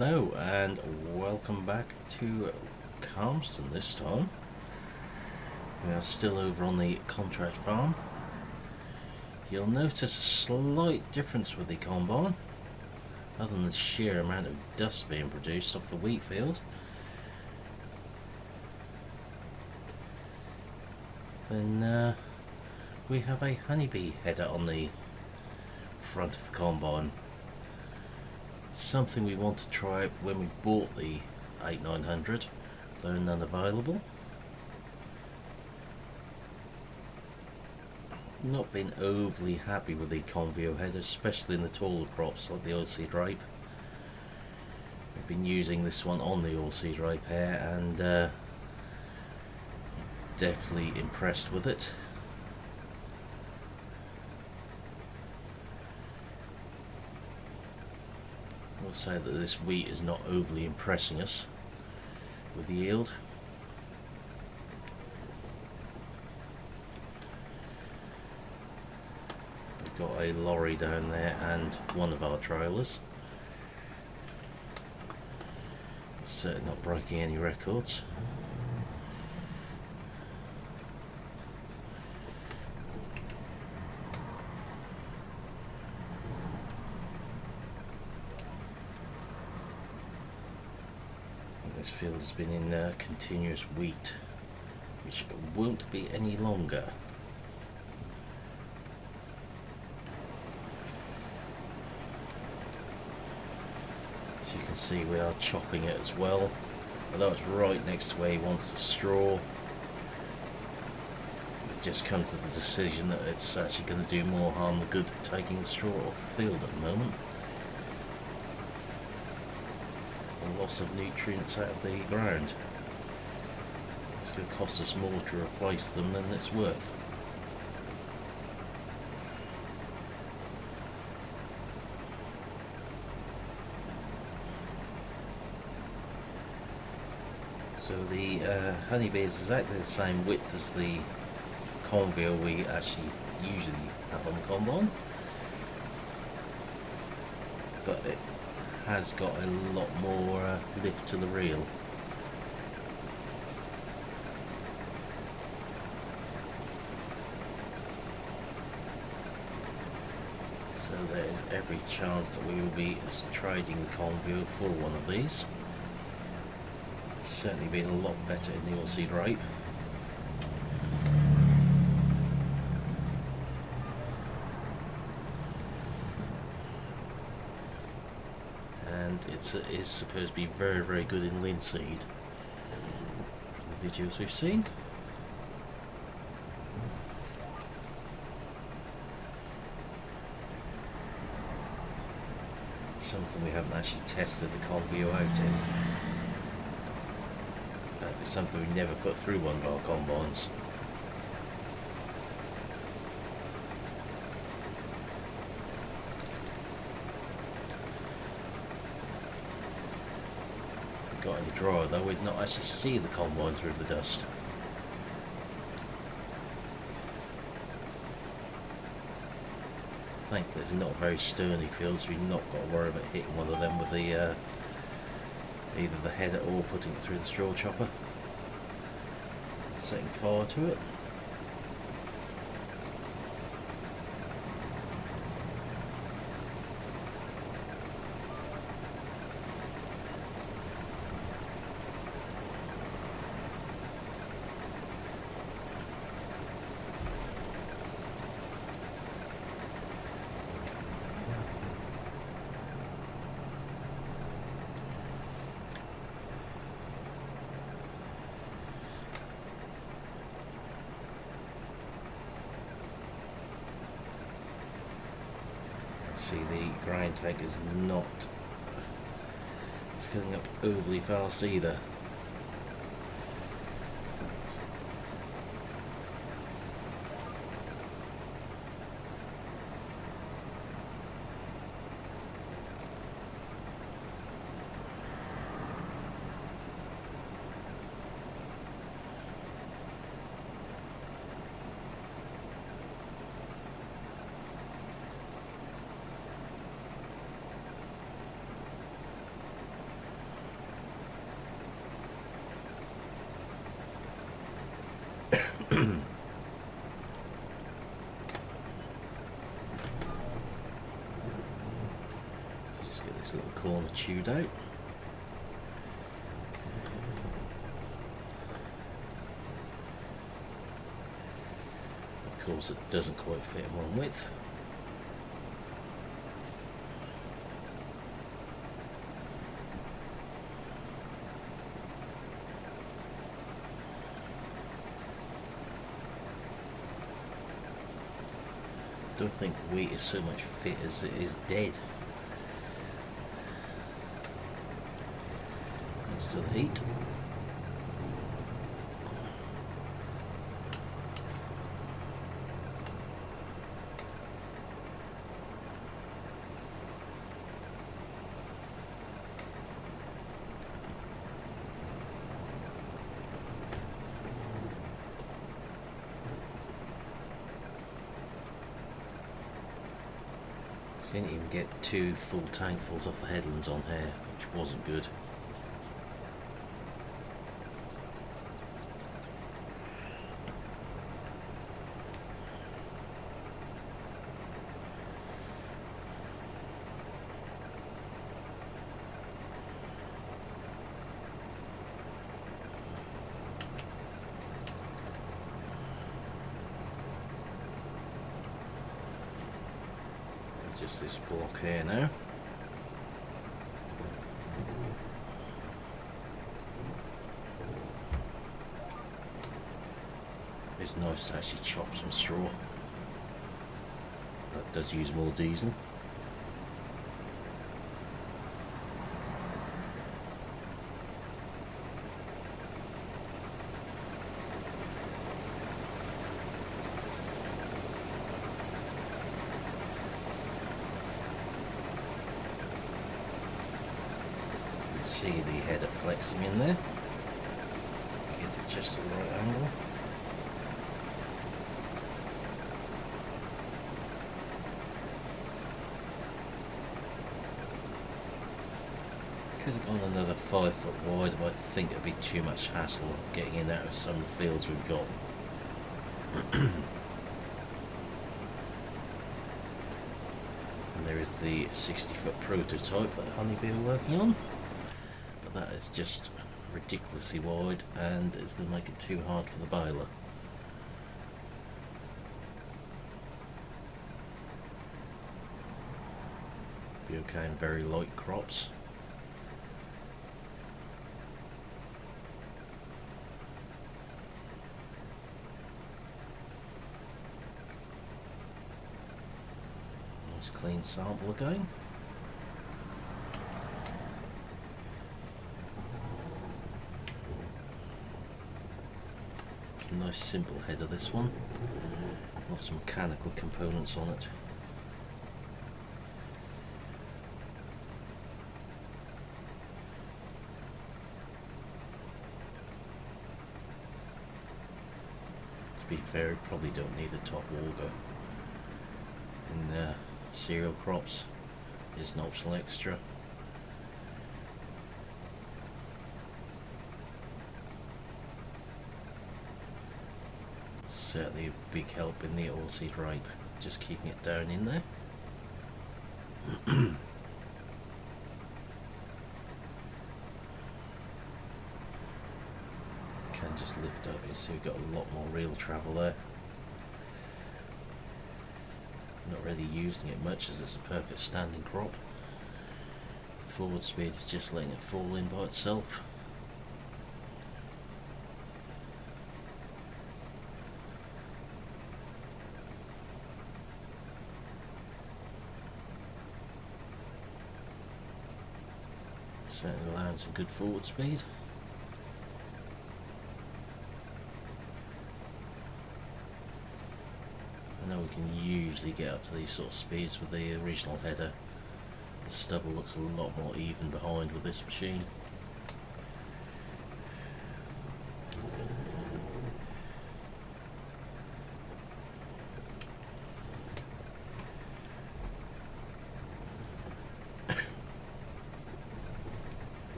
Hello and welcome back to Calmston this time. We are still over on the contract farm. You'll notice a slight difference with the combine, other than the sheer amount of dust being produced off the wheat field. Then we have a honeybee header on the front of the combine. Something we want to try when we bought the 8900, though none available. Not been overly happy with the Convio header, especially in the taller crops like the oilseed rape. We've been using this one on the oilseed rape here and definitely impressed with it. I will say that this wheat is not overly impressing us with the yield. We've got a lorry down there and one of our trailers. Certainly not breaking any records. This field has been in continuous wheat, which won't be any longer. As you can see, we are chopping it as well, although it's right next to where he wants the straw. We've just come to the decision that it's actually going to do more harm than good taking the straw off the field at the moment. Loss of nutrients out of the ground. It's going to cost us more to replace them than it's worth. So the honeybee is exactly the same width as the Convio we actually usually have on the combine, but it has got a lot more lift to the reel. So there is every chance that we will be trading the Convio for one of these. It's certainly been a lot better in the oilseed rape. It is supposed to be very, very good in linseed, from the videos we've seen. Something we haven't actually tested the Convio out in. In fact, it's something we never put through one of our combines. Got any drier though, we'd not actually see the combine through the dust. Thankfully it's not very stony fields, we've not got to worry about hitting one of them with the either the header or putting it through the straw chopper, setting fire to it. See, the grind tank is not filling up overly fast either. Nice little corner chewed out. Of course, it doesn't quite fit in one width. I don't think weight is so much fit as it is dead. Thanks to the heat. Didn't even get 2 full tankfuls off the headlands on here, which wasn't good. Just this block here now. It's nice to actually chop some straw. That does use more diesel. See the header flexing in there. Get it just to the right angle. Could have gone another 5 foot wide, but I think it'd be too much hassle getting in out of some of the fields we've got. And there is the 60-foot prototype that Honeybee are working on. That is just ridiculously wide and it's going to make it too hard for the baler. Be okay in very light crops. Nice clean sample again. Nice simple header, this one. Lots of mechanical components on it. To be fair, you probably don't need the top auger. In cereal crops, it's an optional extra. Certainly a big help in the oilseed rape, just keeping it down in there. Can just lift up, you see we've got a lot more reel travel there. Not really using it much as it's a perfect standing crop. Forward speed is just letting it fall in by itself. Certainly allowing some good forward speed. I know we can usually get up to these sort of speeds with the original header. The stubble looks a lot more even behind with this machine.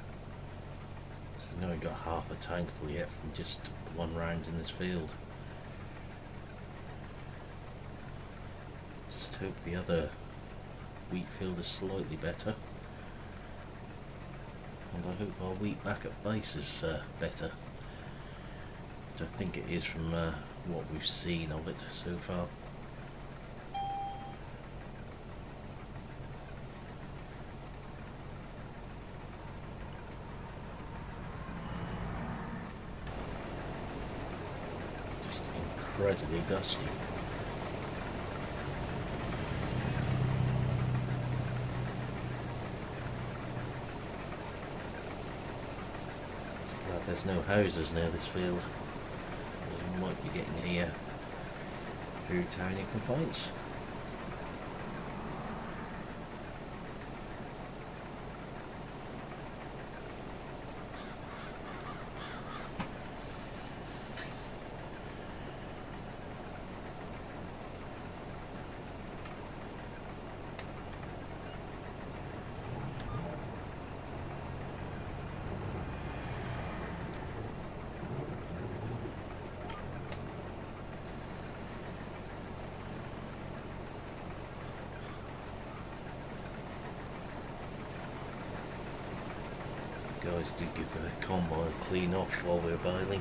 We've only got half a tank full yet from just one round in this field. just hope the other wheat field is slightly better. And I hope our wheat back at base is better. Which I think it is from what we've seen of it so far. Just incredibly dusty. There's no houses near this field. You might be getting a food tyranny complaints. Guys did give the combine a clean off while we were baling.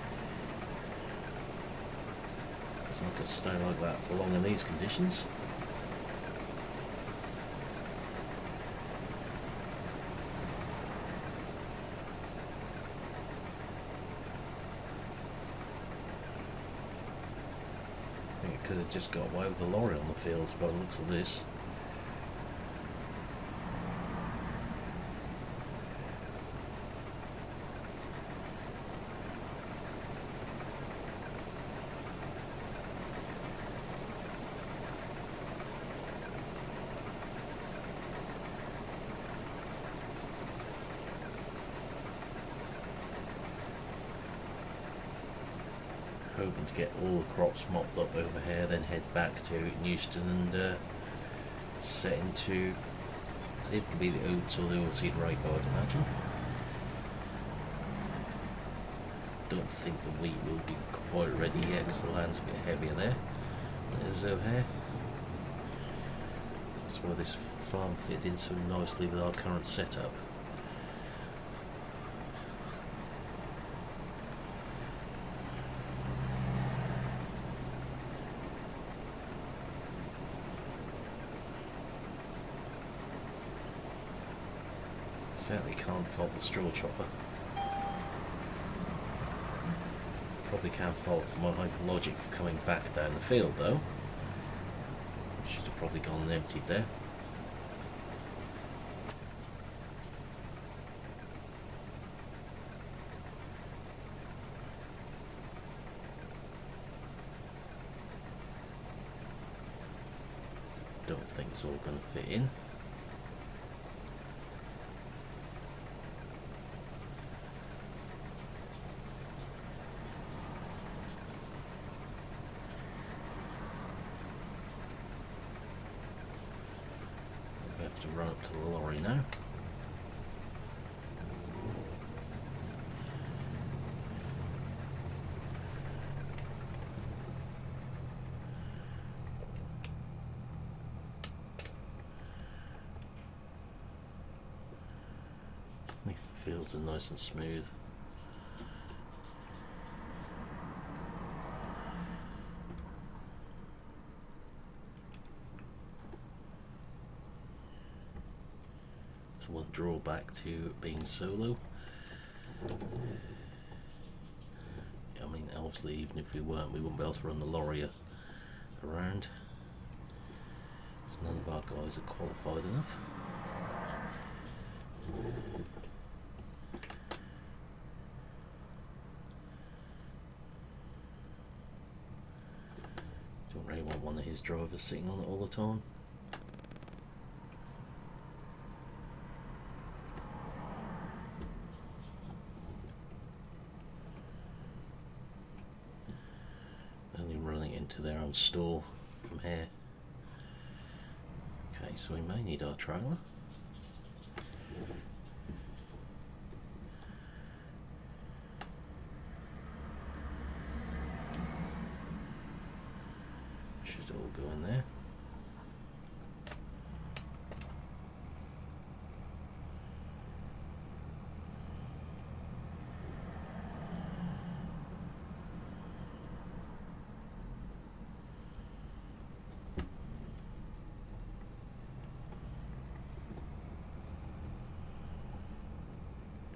It's not going to stay like that for long in these conditions. I think it could have just got away with the lorry on the field by the looks of this. Hoping to get all the crops mopped up over here, then head back to Newston and set into, it could be the oats or the oilseed rape, I'd imagine. Don't think the wheat will be quite ready yet because the land's a bit heavier there than it is over here. That's why this farm fit in so nicely with our current setup. Certainly can't fault the straw chopper. Probably can fault for my Hyperlogic for coming back down the field though. Should have probably gone and emptied there. Don't think it's all going to fit in. To run up to the lorry now. At least the fields are nice and smooth. One drawback to being solo. I mean, obviously, even if we weren't, we wouldn't be able to run the lorry around. Because none of our guys are qualified enough. Don't really want one of his drivers sitting on it all the time. To their own store from here. Okay, so we may need our trailer. Should all go in there.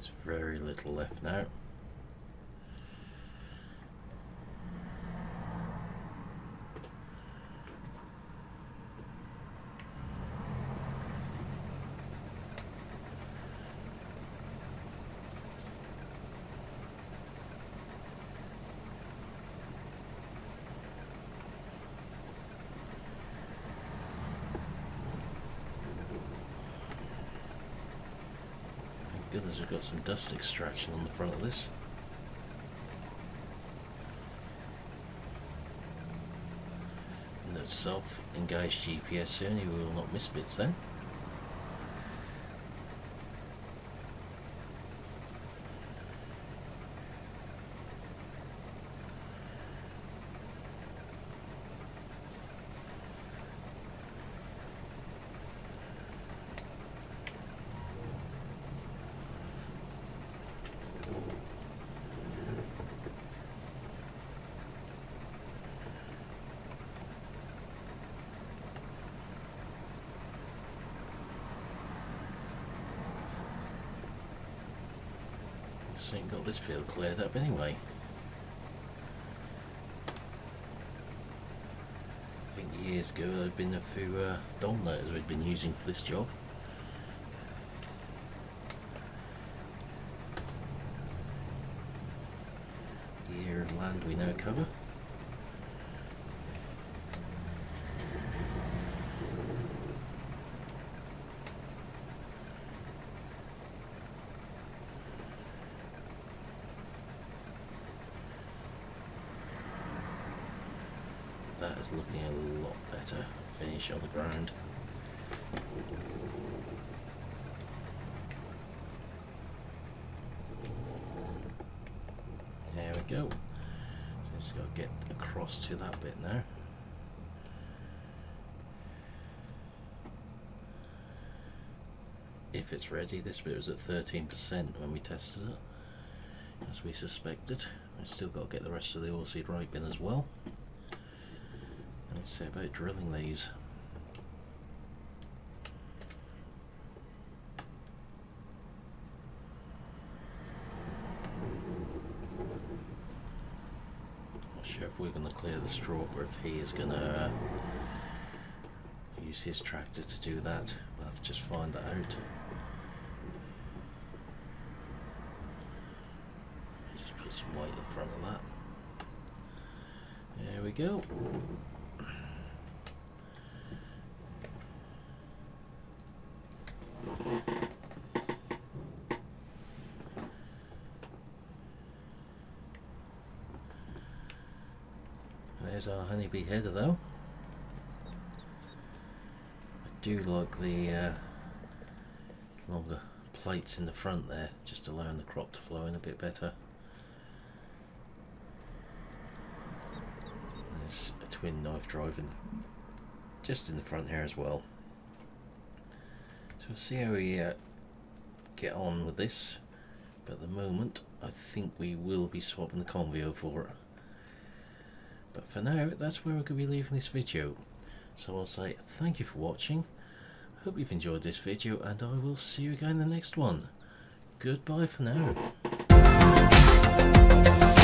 There's very little left now. Goodness, we've got some dust extraction on the front of this. No self-engaged GPS, certainly we will not miss bits then. Soon got this field cleared up anyway. I think years ago there had been a few DOM letters we'd been using for this job. The area of land we now cover. That is looking a lot better. Finish on the ground. There we go. Just got to get across to that bit now. If it's ready, this bit was at 13% when we tested it, as we suspected. We've still got to get the rest of the oilseed rape in as well. Let's see about drilling these. Not sure if we're going to clear the straw or if he is going to use his tractor to do that. We'll have to just find that out. Just put some weight in front of that. There we go. There's our honeybee header though. I do like the longer plates in the front there, just allowing the crop to flow in a bit better. There's a twin knife driving just in the front here as well. So we'll see how we get on with this, but at the moment I think we will be swapping the Convio for it. But for now, that's where we're going to be leaving this video. So I'll say thank you for watching. I hope you've enjoyed this video, and I will see you again in the next one. Goodbye for now.